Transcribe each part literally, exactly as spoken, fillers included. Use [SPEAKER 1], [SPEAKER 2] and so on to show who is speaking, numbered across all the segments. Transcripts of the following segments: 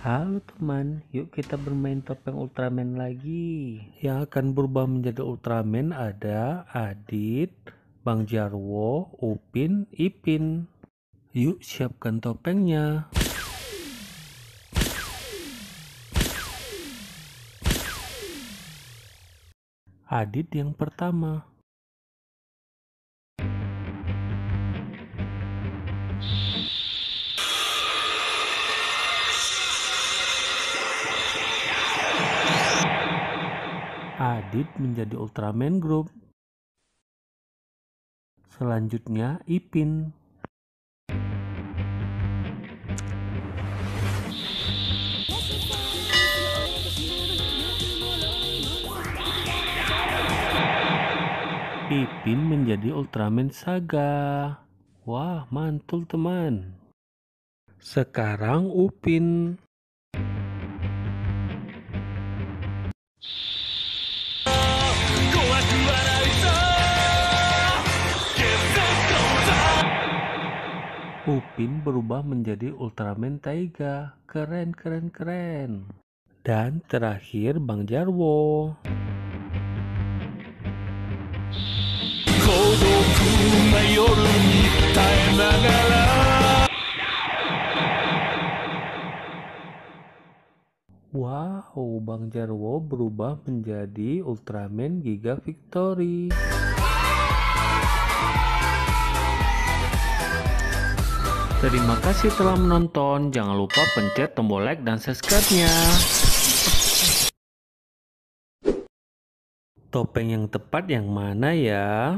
[SPEAKER 1] Halo teman, yuk kita bermain topeng Ultraman lagi. Yang akan berubah menjadi Ultraman ada Adit, Bang Jarwo, Upin, Ipin. Yuk siapkan topengnya. Adit yang pertama. Adit menjadi Ultraman Group. Selanjutnya Ipin. Ipin menjadi Ultraman Saga. Wah, mantul teman. Sekarang Upin. Upin berubah menjadi Ultraman Taiga. Keren, keren, keren. Dan terakhir Bang Jarwo. Wow, Bang Jarwo berubah menjadi Ultraman Giga Victory. Terima kasih telah menonton. Jangan lupa pencet tombol like dan subscribe-nya. Topeng yang tepat yang mana ya?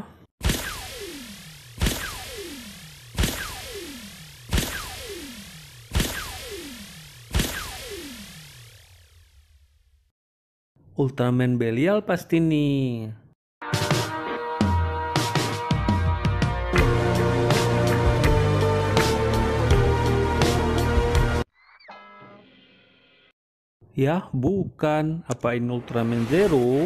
[SPEAKER 1] Ultraman Belial pasti nih. Ya, bukan. Apa ini Ultraman Zero?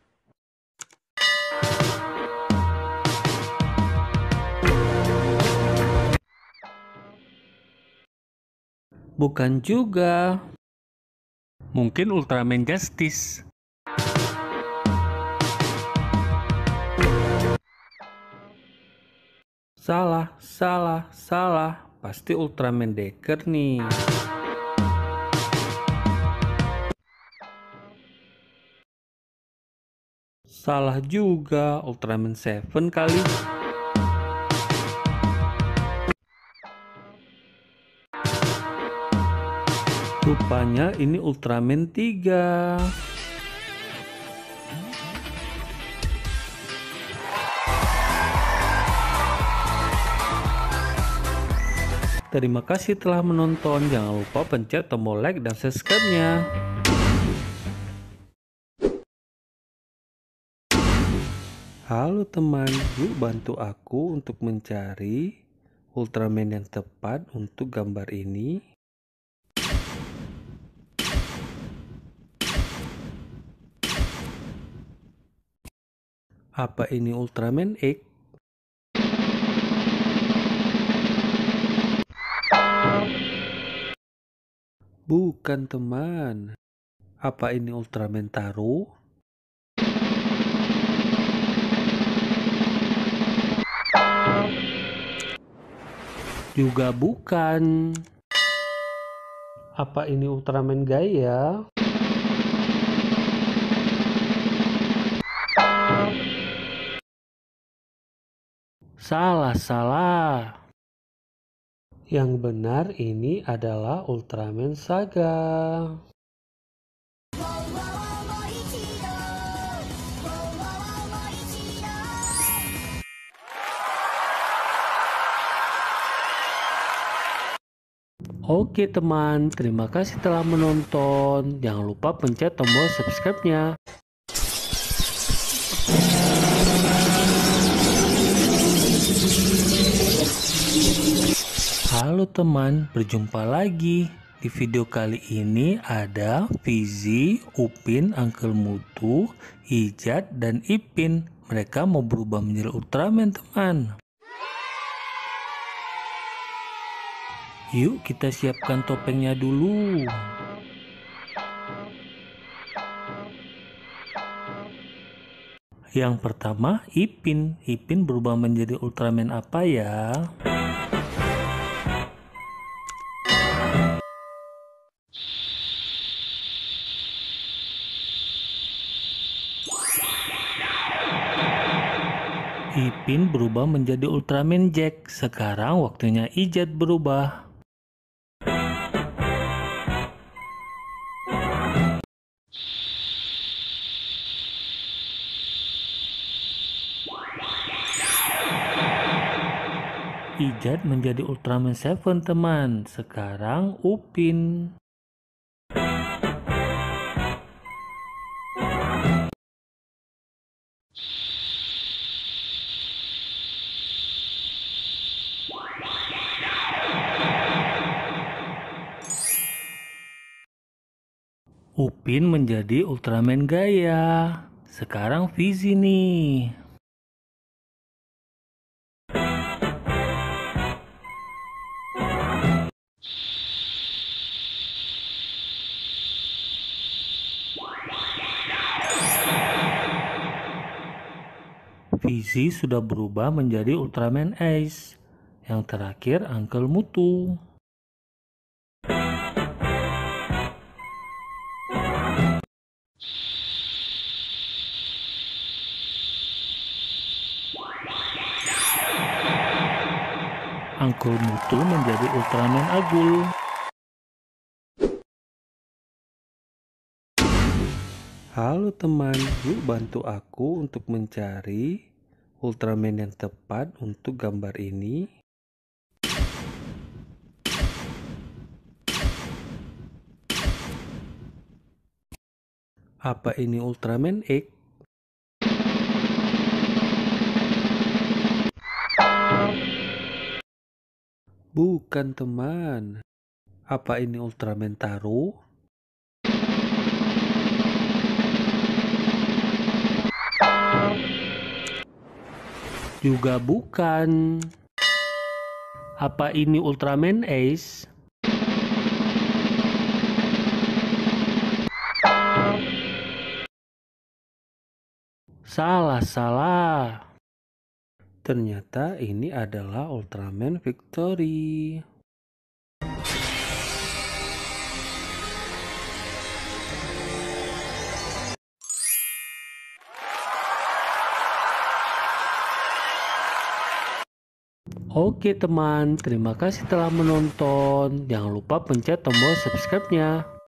[SPEAKER 1] Bukan juga. Mungkin Ultraman Justice. Salah, salah, salah. Pasti Ultraman Decker nih. Salah juga, Ultraman Seven kali. Rupanya ini Ultraman tiga. Terima kasih telah menonton. Jangan lupa pencet tombol like dan subscribe-nya. Halo teman, yuk bantu aku untuk mencari Ultraman yang tepat untuk gambar ini. Apa ini Ultraman X? Bukan teman. Apa ini Ultraman Taro? Juga bukan. Apa ini Ultraman Gaia? Salah, salah. Yang benar ini adalah Ultraman Saga. Oke teman, terima kasih telah menonton. Jangan lupa pencet tombol subscribe-nya. Halo teman, berjumpa lagi. Di video kali ini ada Fizi, Upin, Uncle Mutu, Ijat, dan Ipin. Mereka mau berubah menjadi Ultraman teman. Yuk kita siapkan topengnya dulu. Yang pertama, Ipin. Ipin berubah menjadi Ultraman apa ya? Ipin berubah menjadi Ultraman Jack. Sekarang waktunya Ijat berubah. Ijat menjadi Ultraman Seven, teman. Sekarang Upin. Upin menjadi Ultraman Gaia. Sekarang Vizi nih. Vizi sudah berubah menjadi Ultraman Ace. Yang terakhir Uncle Mutu. Uncle Mutu menjadi Ultraman Agul. Halo teman, yuk bantu aku untuk mencari Ultraman yang tepat untuk gambar ini. Apa ini Ultraman X? Bukan teman. Apa ini Ultraman Taro? Juga bukan. Apa ini Ultraman Ace? Salah, salah. Ternyata ini adalah Ultraman Victory. Oke teman, terima kasih telah menonton. Jangan lupa pencet tombol subscribe-nya.